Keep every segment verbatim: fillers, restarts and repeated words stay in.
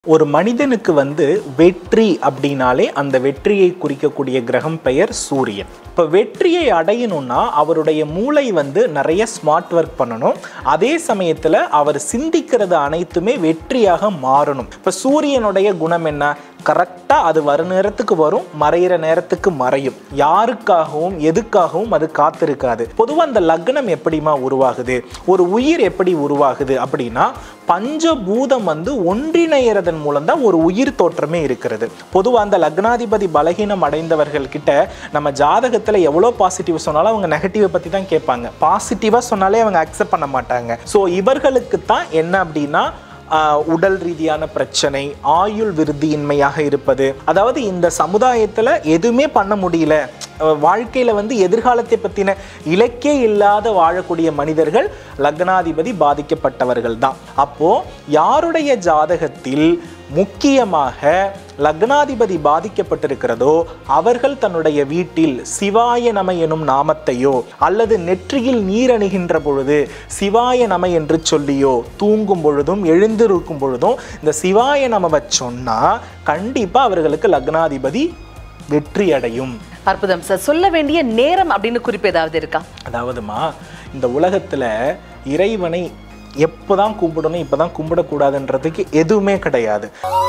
ஒரு மனிதனுக்கு வந்து வெற்றி அப்படினாலே அந்த வெற்றியை குறிக்கக்கூடிய கிரகம் பெயர் சூரியன். இப்போ வெற்றியை அடையணும்னா அவருடைய மூளை வந்து நிறைய ஸ்மார்ட் ஒர்க் பண்ணணும். அதே சமயத்தில் அவர் சிந்திக்கிறது அனைத்துமே வெற்றியாக மாறணும். இப்போ சூரியனுடைய குணம் என்ன? கரெக்டாக அது வர நேரத்துக்கு வரும், மறைகிற நேரத்துக்கு மறையும். யாருக்காகவும் எதுக்காகவும் அது காத்திருக்காது. பொதுவாக அந்த லக்னம் எப்படிமா உருவாகுது, ஒரு உயிர் எப்படி உருவாகுது அப்படின்னா பஞ்சபூதம் வந்து ஒன்றிணையறதன் மூலம் தான் ஒரு உயிர் தோற்றமே இருக்கிறது. பொதுவாக அந்த லக்னாதிபதி பலகீனம் அடைந்தவர்கள் கிட்ட நம்ம ஜாதகத்தில் எவ்வளோ பாசிட்டிவ் சொன்னாலும் அவங்க நெகட்டிவை பற்றி தான் கேட்பாங்க. பாசிட்டிவாக சொன்னாலே அவங்க அக்செப்ட் பண்ண மாட்டாங்க. ஸோ இவர்களுக்கு தான் என்ன அப்படின்னா உடல் ரீதியான பிரச்சனை, ஆயுள் விருதியின்மையாக இருப்பது. அதாவது இந்த சமுதாயத்தில் எதுவுமே பண்ண முடியல, வாழ்க்கையில் வந்து எதிர்காலத்தை பற்றின இலக்கே இல்லாத வாழக்கூடிய மனிதர்கள் லக்னாதிபதி பாதிக்கப்பட்டவர்கள் தான். அப்போது யாருடைய ஜாதகத்தில் முக்கியமாக லக்னாதிபதி பாதிக்கப்பட்டிருக்கிறதோ அவர்கள் தன்னுடைய வீட்டில் சிவாய நம எனும் நாமத்தையோ அல்லது நெற்றியில் நீர் அணிகின்ற பொழுது சிவாய நம என்று சொல்லியோ தூங்கும் பொழுதும் எழுந்திருக்கும் பொழுதும் இந்த சிவாய நமவை சொன்னா கண்டிப்பா அவர்களுக்கு லக்னாதிபதி வெற்றி அடையும். அற்புதம் சார். சொல்ல வேண்டிய நேரம் அப்படின்னு குறிப்பு ஏதாவது இருக்கா? அதாவதுமா, இந்த உலகத்துல இறைவனை எப்போதான் கும்பிடணும் இப்பதான் கும்பிடக்கூடாதுன்றதுக்கு எதுவுமே கிடையாது.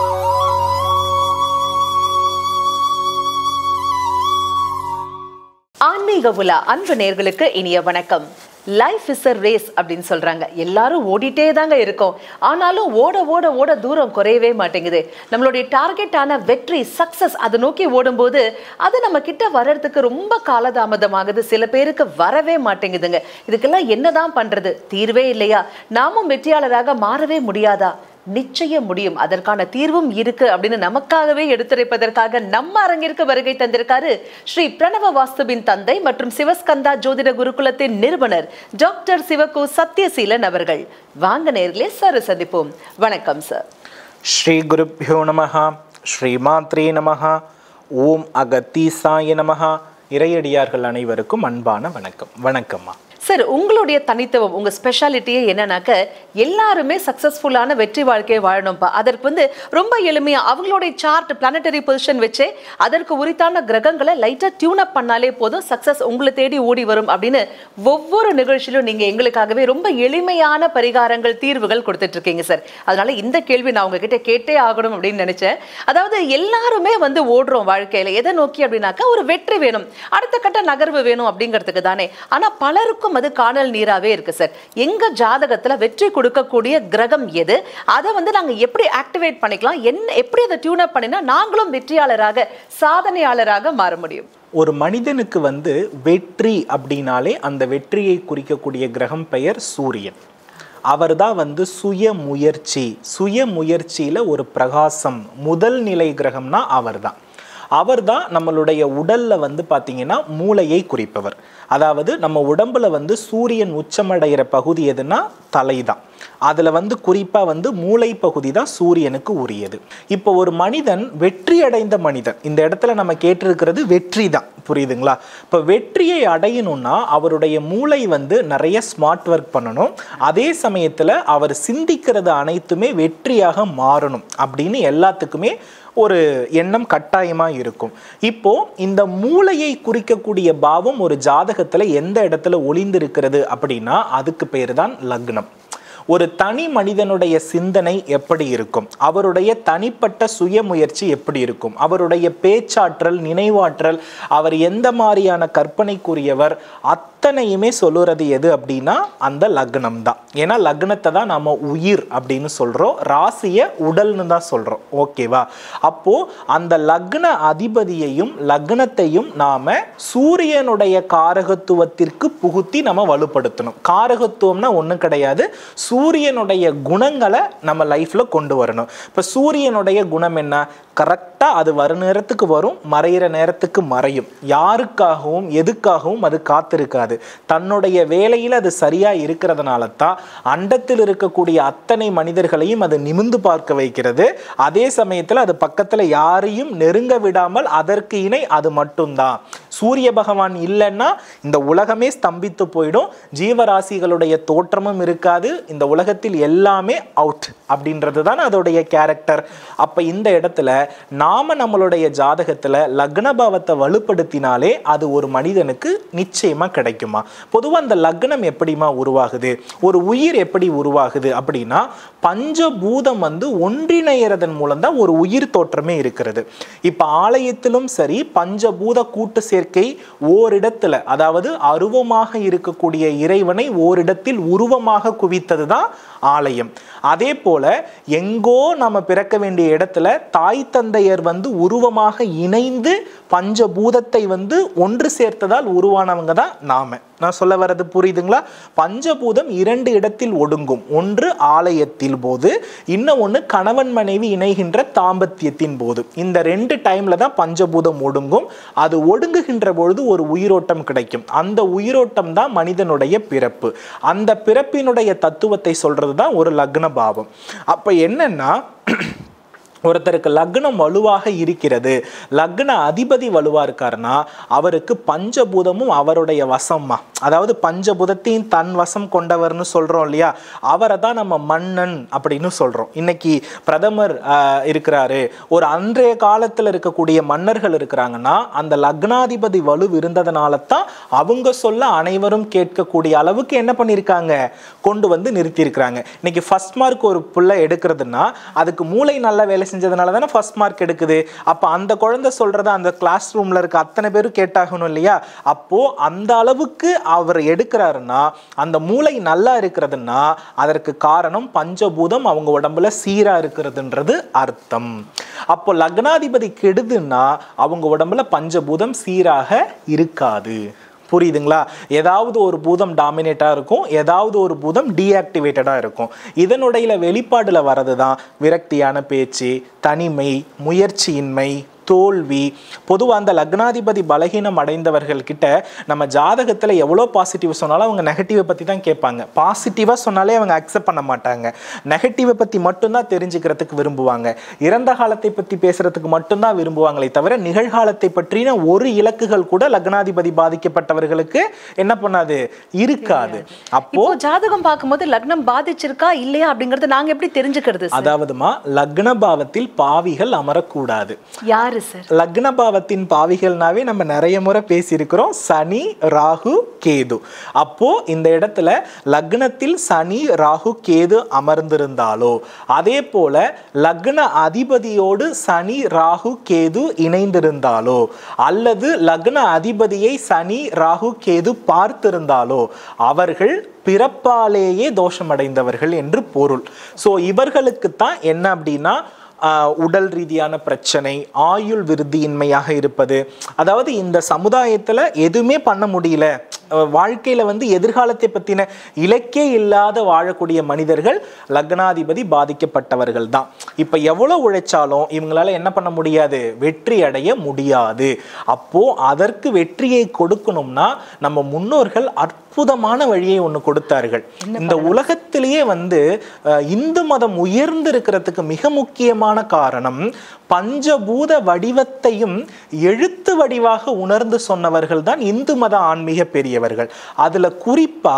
ஆன்மீக உலா அன்பு நேயர்களுக்கு இனிய வணக்கம். லைஃப் இஸ் அ ரேஸ் அப்படின்னு சொல்றாங்க. எல்லாரும் ஓடிட்டே தாங்க இருக்கோம். ஆனாலும் ஓட ஓட ஓட தூரம் குறையவே மாட்டேங்குது. நம்மளுடைய டார்கெட்டான வெற்றி, சக்சஸ் அதை நோக்கி ஓடும்போது அது நம்ம கிட்ட வர்றதுக்கு ரொம்ப காலதாமதமாகுது. சில பேருக்கு வரவே மாட்டேங்குதுங்க. இதுக்கெல்லாம் என்னதான் பண்றது? தீர்வே இல்லையா? நாமும் வெற்றியாளராக மாறவே முடியாதா? நிச்சயம் முடியும். அதற்கான தீர்வும் இருக்கு அப்படின்னு நமக்காகவே எடுத்துரைப்பதற்காக நம்ம அரங்கிற்கு வருகை தந்திருக்காரு ஸ்ரீ பிரணவ வாஸ்துவின் தந்தை மற்றும் சிவஸ்கந்தா ஜோதிட குருகுலத்தின் நிறுவனர் டாக்டர் சிவகு சத்யசீலன் அவர்கள். வாங்க நேர்களே, சார் சந்திப்போம். வணக்கம் சார். ஸ்ரீ குருப்யோ நமஹ, ஸ்ரீ மாத்ரே நமஹ, ஓம் அகத்தீசாய நமஹ. இறையடியார்கள் அனைவருக்கும் அன்பான வணக்கம். வணக்கம்மா. சார், உங்களுடைய தனித்துவம், உங்க ஸ்பெஷாலிட்டியே என்னன்னாக்க எல்லாருமே சக்சஸ்ஃபுல்லான வெற்றி வாழ்க்கையை வாழணும்ப்பா. அதற்கு வந்து ரொம்ப எளிமையா அவங்களுடைய சார்ட், பிளானட்டரி பொசிஷன் வச்சு அதற்கு உரித்தான கிரகங்களை லைட்டா டியூன் அப் பண்ணாலே போதும், சக்சஸ் உங்களை தேடி ஓடி வரும் அப்படின்னு ஒவ்வொரு நிகழ்ச்சியிலும் நீங்க எங்களுக்காகவே ரொம்ப எளிமையான பரிகாரங்கள், தீர்வுகள் கொடுத்துட்டு இருக்கீங்க சார். அதனால இந்த கேள்வி நான் உங்ககிட்ட கேட்டே ஆகணும் அப்படின்னு நினைச்சேன். அதாவது எல்லாருமே வந்து ஓடுறோம் வாழ்க்கையில எதை நோக்கி அப்படின்னாக்கா ஒரு வெற்றி வேணும், அடுத்த கட்ட நகர்வு வேணும் அப்படிங்கிறதுக்கு தானே. ஆனா பலருக்கும் அது காணல் நீராவே இருக்கு சார். எங்க ஜாதகத்துல வெற்றி கொடுக்கக்கூடிய கிரகம் எது, அதை வந்து நாங்க எப்படி ஆக்டிவேட் பண்ணிக்கலாம், என்ன எப்படி அதை டியூன் அப் பண்ணினா நாங்களும் வெற்றியாளராக, சாதனையாளராக மாற முடியும்? ஒரு மனிதனுக்கு வந்து வெற்றி அப்படின்னாலே அந்த வெற்றியை குறிக்கக்கூடிய கிரகம் பெயர் சூரியன். அவர் தான் வந்து சுய முயற்சி, சுய முயற்சியில ஒரு பிரகாசம், முதல் நிலை கிரகம்னா அவர் தான். அவர் தான் நம்மளுடைய உடல்ல வந்து பார்த்தீங்கன்னா மூளையை குறிப்பவர். அதாவது நம்ம உடம்புல வந்து சூரியன் உச்சமடைகிற பகுதி எதுனா தலை தான். அதில் வந்து குறிப்பாக வந்து மூளை பகுதி தான் சூரியனுக்கு உரியது. இப்போ ஒரு மனிதன் வெற்றி அடைந்த மனிதன், இந்த இடத்துல நம்ம கேட்டிருக்கிறது வெற்றி தான், புரியுதுங்களா? இப்போ வெற்றியை அடையணும்னா அவருடைய மூளை வந்து நிறைய ஸ்மார்ட் ஒர்க் பண்ணணும். அதே சமயத்தில் அவர் சிந்திக்கிறது அனைத்துமே வெற்றியாக மாறணும் அப்படின்னு எல்லாத்துக்குமே ஒரு எண்ணம் கட்டாயமாக இருக்கும். இப்போ இந்த மூளையை குறிக்கக்கூடிய பாவம் ஒரு ஜாதகத்தில் எந்த இடத்துல ஒளிந்திருக்கிறது அப்படின்னா அதுக்கு பேர் தான் லக்னம். ஒரு தனி மனிதனுடைய சிந்தனை எப்படி இருக்கும், அவருடைய தனிப்பட்ட சுய முயற்சி எப்படி இருக்கும், அவருடைய பேச்சாற்றல், நினைவாற்றல், அவர் எந்த மாதிரியான கற்பனைக்குரியவர், அத்தனையுமே சொல்லுறது எது அப்படின்னா அந்த லக்னம் தான். ஏன்னா லக்னத்தை தான் நம்ம உயிர் அப்படின்னு சொல்றோம், ராசியை உடல்னு தான் சொல்றோம். ஓகேவா? அப்போ அந்த லக்ன அதிபதியையும் லக்னத்தையும் நாம சூரியனுடைய காரகத்துவத்திற்கு புகுத்தி நம்ம வலுப்படுத்தணும். காரகத்துவம்னா ஒன்றும் கிடையாது, சூரியனுடைய குணங்களை நம்ம லைஃப்ல கொண்டு வரணும். இப்போ சூரியனுடைய குணம் என்ன? கரெக்டாக அது வர நேரத்துக்கு வரும், மறைகிற நேரத்துக்கு மறையும். யாருக்காகவும் எதுக்காகவும் அது காத்திருக்காது. தன்னுடைய வேலையில் அது சரியாக இருக்கிறதுனால தான் அண்டத்தில் இருக்கக்கூடிய அத்தனை மனிதர்களையும் அது நிமிர்ந்து பார்க்க வைக்கிறது. அதே சமயத்தில் அது பக்கத்தில் யாரையும் நெருங்க விடாமல் அதற்கு இணை அது மட்டும்தான். சூரிய பகவான் இல்லைன்னா இந்த உலகமே ஸ்தம்பித்து போயிடும், ஜீவராசிகளுடைய தோற்றமும் இருக்காது, இந்த உலகத்தில் எல்லாமே அவுட் அப்படின்றது தான் அதோடைய கேரக்டர். அப்ப இந்த இடத்துல நாம நம்மளுடைய ஜாதகத்துல லக்ன பாவத்தை வலுப்படுத்தினாலே அது ஒரு மனிதனுக்கு நிச்சயமா கிடைக்குமா? பொதுவா அந்த லக்னம் எப்படிமா உருவாகுது, ஒரு உயிர் எப்படி உருவாகுது அப்படின்னா பஞ்சபூதம் வந்து ஒன்றிணையறதன் மூலம் தான் ஒரு உயிர் தோற்றமே இருக்கிறது. இப்ப ஆலயத்திலும் சரி பஞ்சபூத கூட்டு சேர்க்கை ஓரிடத்துல, அதாவது அருவமாக இருக்கக்கூடிய இறைவனை ஓரிடத்தில் உருவமாக குவித்தது தான் ஆலயம். அதே போல எங்கோ நம்ம பிறக்க வேண்டிய இடத்துல தாய் தந்தையர் வந்து உருவமாக இணைந்து பஞ்சபூதத்தை வந்து ஒன்று சேர்த்ததால் உருவானவங்க தான் நாம. நான் சொல்ல வர்றது புரியுதுங்களா? பஞ்சபூதம் இரண்டு இடத்தில் ஒடுங்கும், ஒன்று ஆலயத்தில் போது, இன்னும் ஒன்று கணவன் மனைவி இணைகின்ற தாம்பத்தியத்தின் போது. இந்த ரெண்டு டைம்ல தான் பஞ்சபூதம் ஒடுங்கும். அது ஒடுங்குகின்ற பொழுது ஒரு உயிரோட்டம் கிடைக்கும். அந்த உயிரோட்டம் தான் மனிதனுடைய பிறப்பு. அந்த பிறப்பினுடைய தத்துவத்தை சொல்றது தான் ஒரு லக்ன பாவம். அப்ப என்னன்னா ஒருத்தருக்கு லக்னம் வலுவாக இருக்கிறது, லக்ன அதிபதி வலுவா இருக்காருன்னா அவருக்கு பஞ்சபூதமும் அவருடைய வசம்மா, அதாவது பஞ்சபூதத்தையும் தன் வசம் கொண்டவர்னு சொல்றோம் இல்லையா, அவரை தான் நம்ம மன்னன் அப்படின்னு சொல்றோம். இன்னைக்கு பிரதமர் இருக்கிறாரு, ஒரு அன்றைய காலத்துல இருக்கக்கூடிய மன்னர்கள் இருக்கிறாங்கன்னா அந்த லக்னாதிபதி வலு இருந்ததுனால தான் அவங்க சொல்ல அனைவரும் கேட்கக்கூடிய அளவுக்கு என்ன பண்ணியிருக்காங்க, கொண்டு வந்து நிறுத்தி இருக்கிறாங்க. இன்னைக்கு ஃபர்ஸ்ட் மார்க் ஒரு பிள்ளை எடுக்கிறதுனா அதுக்கு மூளை நல்ல வேலை செஞ்சதுனால தானே ஃபர்ஸ்ட் மார்க் எடுக்குது. அப்ப அந்த குழந்தை சொல்றத அந்த கிளாஸ் ரூம்ல இருக்க அத்தனை பேரும் கேட்டாகணும் இல்லையா? அப்போ அந்த அளவுக்கு அவர் எடுக்கிறாருன்னா அந்த மூளை நல்லா இருக்கிறதுனா அதற்கு காரணம் பஞ்சபூதம் அவங்க உடம்புல சீரா இருக்கிறதுன்றது அர்த்தம். அப்போ லக்னாதிபதி கெடுதுன்னா அவங்க உடம்புல பஞ்சபூதம் சீராக இருக்காது. புரியுதுங்களா? ஏதாவது ஒரு பூதம் டாமினேட்டா இருக்கும், ஏதாவது ஒரு பூதம் டீஆக்டிவேட்டடா இருக்கும். இதனுடைய வெளிப்பாடுல வர்றது தான் விரக்தியான பேச்சு, தனிமை, முயற்சியின்மை, தோல்வி. பொதுவாக அந்த லக்னாதிபதி பலகீனம் அடைந்தவர்கள் கிட்ட நம்ம ஜாதகத்தில் எவ்வளோ பாசிட்டிவ் சொன்னாலும் அவங்க நெகட்டிவை பற்றி தான் கேட்பாங்க. பாசிட்டிவாக சொன்னாலே அவங்க அக்செப்ட் பண்ண மாட்டாங்க. நெகட்டிவை பற்றி மட்டும்தான் தெரிஞ்சுக்கிறதுக்கு விரும்புவாங்க. இறந்த காலத்தை பற்றி பேசுறதுக்கு மட்டும்தான் விரும்புவாங்களே தவிர நிகழ்காலத்தை பற்றின ஒரு இலக்குகள் கூட லக்னாதிபதி பாதிக்கப்பட்டவர்களுக்கு என்ன பண்ணாது, இருக்காது. அப்போ ஜாதகம் பார்க்கும்போது லக்னம் பாதிச்சிருக்கா இல்லையா அப்படிங்கறது நாங்க எப்படி தெரிஞ்சுக்கிறது? அதாவதுமா லக்ன பாவத்தில் பாவிகள் அமரக்கூடாது. யார் லக்ன பாவத்தின் பாவிகள்னாவே நம்ம நிறைய முறை பேசியிருக்கிறோம், சனி, ராகு, கேது. அப்போ இந்த இடத்துல லக்னத்தில் சனி, ராகு, கேது அமர்ந்திருந்தாலோ, அதே போல லக்ன அதிபதியோடு சனி, ராகு, கேது இணைந்திருந்தாலோ, அல்லது லக்ன அதிபதியை சனி, ராகு, கேது பார்த்திருந்தாலோ அவர்கள் பிறப்பாலேயே தோஷமடைந்தவர்கள் என்று பொருள். சோ இவர்களுக்கு தான் என்ன அப்படின்னா உடல் ரீதியான பிரச்சனை, ஆயுள் விருத்தியின்மையாக இருப்பது, அதாவது இந்த சமுதாயத்துல எதுவுமே பண்ண முடியல, வாழ்க்கையில வந்து எதிர்காலத்தை பத்தின இலக்கே இல்லாத வாழக்கூடிய மனிதர்கள் லக்னாதிபதி பாதிக்கப்பட்டவர்கள் தான். இப்ப எவ்வளவு உழைச்சாலும் இவங்களால என்ன பண்ண முடியாது, வெற்றி அடைய முடியாது. அப்போ அதற்கு வெற்றியை கொடுக்கணும்னா நம்ம முன்னோர்கள் அற்புதமான வழியை ஒன்று கொடுத்தார்கள். இந்த உலகத்திலேயே வந்து இந்து மதம் உயர்ந்து இருக்கிறதுக்கு மிக முக்கியமான காரணம் பஞ்சபூத வடிவத்தையும் எழுத்து வடிவாக உணர்ந்து சொன்னவர்கள் தான் இந்து மத ஆன்மீக பெரியவர்கள். அதுல குறிப்பா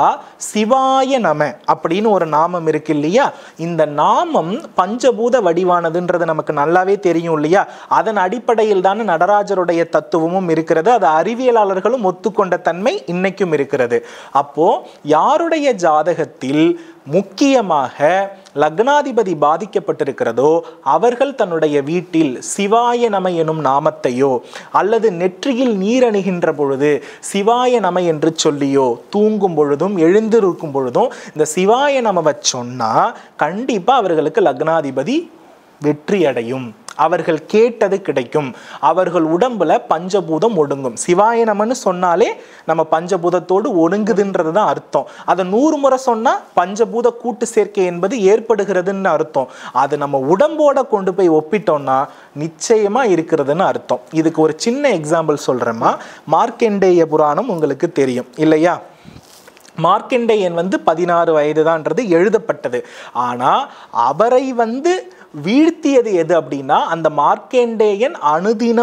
சிவாய நம அப்படின்னு ஒரு நாமம் இருக்கு இல்லையா, இந்த நாமம் பஞ்சபூத வடிவானதுன்றது நமக்கு நல்லாவே தெரியும் இல்லையா. அதன் அடிப்படையில் தான் நடராஜருடைய தத்துவமும் இருக்கிறது. அது அறிவியலாளர்களும் ஒத்துக்கொண்ட தன்மை இன்னைக்கும் இருக்கிறது. அப்போ யாருடைய ஜாதகத்தில் முக்கியமாக லக்னாதிபதி பாதிக்கப்பட்டிருக்கிறதோ அவர்கள் தன்னுடைய வீட்டில் சிவாய நம எனும் நாமத்தையோ அல்லது நெற்றியில் நீர் அணிகின்ற பொழுது சிவாய நம என்று சொல்லியோ, தூங்கும் பொழுதும் எழுந்திருக்கும் பொழுதும் இந்த சிவாய நமவை சொன்னா கண்டிப்பா அவர்களுக்கு லக்னாதிபதி வெற்றி அடையும், அவர்கள் கேட்டது கிடைக்கும், அவர்கள் உடம்புல பஞ்சபூதம் ஒடுங்கும். சிவாய நமன்னு சொன்னாலே நம்ம பஞ்சபூதத்தோடு ஒடுங்குதுன்றது தான் அர்த்தம். அதை நூறு முறை சொன்னா பஞ்சபூத கூட்டு சேர்க்கை என்பது ஏற்படுகிறதுன்னு அர்த்தம். அது நம்ம உடம்போட கொண்டு போய் ஒப்பிட்டோம்னா நிச்சயமா இருக்கிறதுன்னு அர்த்தம். இதுக்கு ஒரு சின்ன எக்ஸாம்பிள் சொல்றேம்மா. மார்க்கண்டேய புராணம் உங்களுக்கு தெரியும் இல்லையா? மார்க்கண்டேயன் வந்து பதினாறு வயது தான்ன்றது எழுதப்பட்டது. ஆனா அவரை வந்து வீழ்த்தியது எது அப்படின்னா அந்த மார்க்கண்டேயன் அனுதினமும்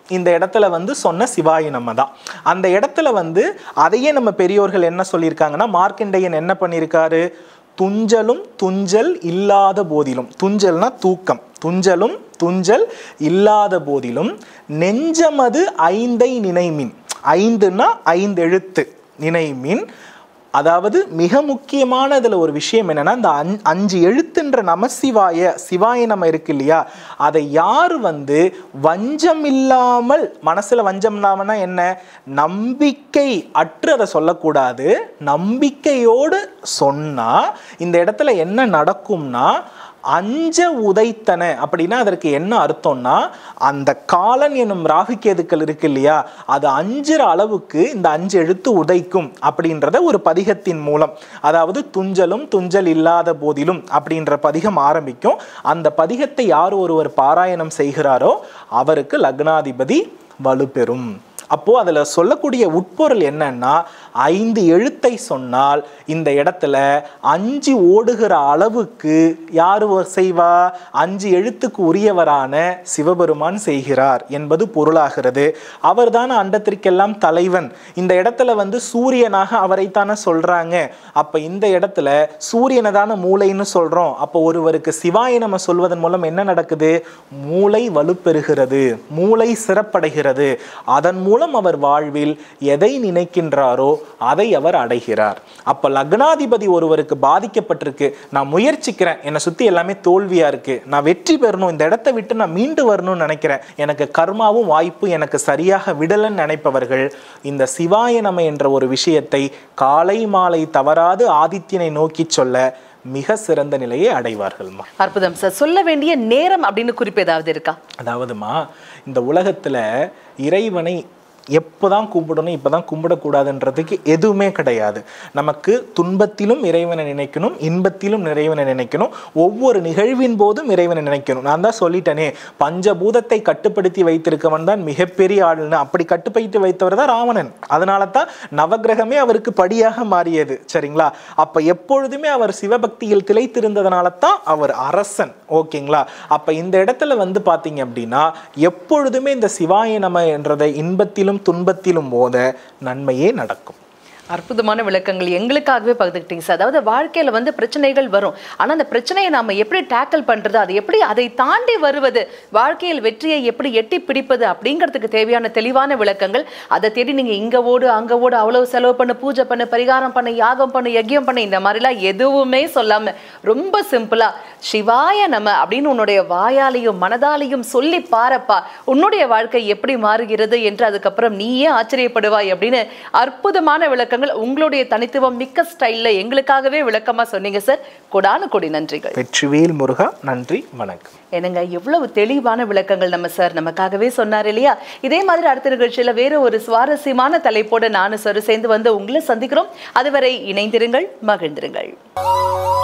இந்த இடத்துல வந்து சொன்ன சிவாய நம தான். அந்த இடத்துல வந்து அதையே நம்ம பெரியோர்கள் என்ன சொல்லியிருக்காங்கன்னா, மார்க்கண்டேயன் என்ன பண்ணியிருக்காரு, துஞ்சலும் துஞ்சல் இல்லாத போதிலும், துஞ்சல்னா தூக்கம், துஞ்சலும் துஞ்சல் இல்லாத போதிலும் நெஞ்சமது ஐந்தை நினைமின், ஐந்துன்னா ஐந்து எழுத்து நினைமின், அதாவது மிக முக்கியமான இதுல ஒரு விஷயம் என்னன்னா, இந்த அஞ்சு எழுத்துன்ற நமசிவாய சிவாய நம்ம இருக்கு இல்லையா, அதை யாரு வந்து வஞ்சம் இல்லாமல், மனசுல வஞ்சம் இல்லாமன்னா என்ன, நம்பிக்கை அற்று அதை சொல்லக்கூடாது, நம்பிக்கையோடு சொன்னா இந்த இடத்துல என்ன நடக்கும்னா, அஞ்ச உதைத்தன அப்படின்னா அதற்கு என்ன அர்த்தம்னா, அந்த காலன் என்னும் ராகுகேதுக்கள் இருக்கு இல்லையா, அது அஞ்சுற அளவுக்கு இந்த அஞ்சு எழுத்து உதைக்கும் அப்படின்றத ஒரு பதிகத்தின் மூலம், அதாவது துஞ்சலும் துஞ்சல் இல்லாத போதிலும் அப்படின்ற பதிகம் ஆரம்பிக்கும். அந்த பதிகத்தை யார் ஒருவர் பாராயணம் செய்கிறாரோ அவருக்கு லக்னாதிபதி வலுப்பெறும். அப்போ அதுல சொல்லக்கூடிய உட்பொருள் என்னன்னா, ஐந்து எழுத்தை சொன்னால் இந்த இடத்துல அஞ்சு ஓடுகிற அளவுக்கு யாரு செய்வா, அஞ்சு எழுத்துக்கு உரியவரான சிவபெருமான் செய்கிறார் என்பது பொருளாகிறது. அவர் தானே அண்டத்திற்கெல்லாம் தலைவன். இந்த இடத்துல வந்து சூரியனாக அவரைத்தானே சொல்றாங்க. அப்ப இந்த இடத்துல சூரியனை தானே மூளைன்னு சொல்றோம். அப்போ ஒருவருக்கு சிவாய நம சொல்வதன் மூலம் என்ன நடக்குது, மூளை வலுப்பெறுகிறது, மூளை சிறப்படைகிறது. அதன் மூலம் அவர் வாழ்வில் எதை நினைக்கின்றாரோ அதை அவர் அடைகிறார். அப்ப லக்னாதிபதி ஒருவருக்கு பாதிக்கப்பட்டிருக்கு, நான் முயற்சிக்கிறேன், என்னை சுத்தி எல்லாமே தோல்வியா இருக்கு, நான் வெற்றி பெறணும், இந்த இடத்தை விட்டு நான் மீண்டு வரணும்னு நினைக்கிறேன், எனக்கு கர்மாவும் வாய்ப்பு எனக்கு சரியாக விடலன்னு நினைப்பவர்கள் இந்த சிவாய நம என்ற ஒரு விஷயத்தை காலை மாலை தவறாது ஆதித்யனை நோக்கி சொல்ல மிக சிறந்த நிலையை அடைவார்கள்மா. அற்புதம் சார். சொல்ல வேண்டிய நேரம் அப்படின்னு குறிப்பு ஏதாவது இருக்கா? அதாவதுமா, இந்த உலகத்துல இறைவனை எப்போதான் கும்பிடணும் இப்போதான் கும்பிடக்கூடாதுன்றதுக்கு எதுவுமே கிடையாது. நமக்கு துன்பத்திலும் இறைவனை நினைக்கணும், இன்பத்திலும் இறைவனை நினைக்கணும், ஒவ்வொரு நிகழ்வின் போதும் இறைவனை நினைக்கணும். நான் தான் சொல்லிட்டேனே, பஞ்சபூதத்தை கட்டுப்படுத்தி வைத்திருக்கவன் தான் மிகப்பெரிய ஆளுன்னு. அப்படி கட்டுப்படுத்தி வைத்தவர் தான் ராவணன். அதனால தான் நவகிரகமே அவருக்கு படியாக மாறியது. சரிங்களா? அப்ப எப்பொழுதுமே அவர் சிவபக்தியில் திளைத்திருந்ததுனால தான் அவர் அரசன். ஓகேங்களா? அப்ப இந்த இடத்துல வந்து பாத்தீங்க அப்படின்னா, எப்பொழுதுமே இந்த சிவாய நம என்றதை இன்பத்திலும் துன்பத்திலும் போத நன்மையே நடக்கும். அற்புதமான விளக்கங்கள் எங்களுக்காகவே பகிர்ந்துக்கிட்டீங்க சார். அதாவது வாழ்க்கையில வந்து பிரச்சனைகள் வரும், ஆனா அந்த பிரச்சனையை நாம எப்படி டேக்கிள் பண்றது, அது எப்படி அதை தாண்டி வருவது, வாழ்க்கையில் வெற்றியை எப்படி எட்டி பிடிப்பது அப்படிங்கிறதுக்கு தேவையான தெளிவான விளக்கங்கள். அதை தேடி நீங்க இங்க ஓடு அங்க ஓடு, அவ்வளவு செலவு பண்ணு, பூஜை பண்ணு, பரிகாரம் பண்ணு, யாகம் பண்ணு, யஜ்யம் பண்ணு, இந்த மாதிரிலாம் எதுவுமே சொல்லாம ரொம்ப சிம்பிளா சிவாய நம அப்படின்னு உன்னுடைய வாயாலையும் மனதாலையும் சொல்லி பாரப்பா, உன்னுடைய வாழ்க்கை எப்படி மாறுகிறது என்று அதுக்கப்புறம் நீயே ஆச்சரியப்படுவாய் அப்படின்னு அற்புதமான விளக்கம் உங்களுடைய தனித்துவம் மிக்க ஸ்டைல்ல எங்களுக்காகவே விளக்கமா சொன்னீங்க சார். கொடான கொடி நன்றிகள். வெற்றிவேல் முருகா. நன்றி, வணக்கம். என்னங்க எவ்வளவு தெளிவான விளக்கங்கள் நம்ம சார் நமக்காகவே சொன்னார் இல்லையா? இதே மாதிரி அடுத்த நிகழ்ச்சியில வேற ஒரு சுவாரஸ்யமான தலைப்போட நானும் சார் சேர்ந்து வந்து உங்களை சந்திக்கிறோம். அதுவரை இணைந்திருங்கள், மகிழ்ந்திருங்கள்.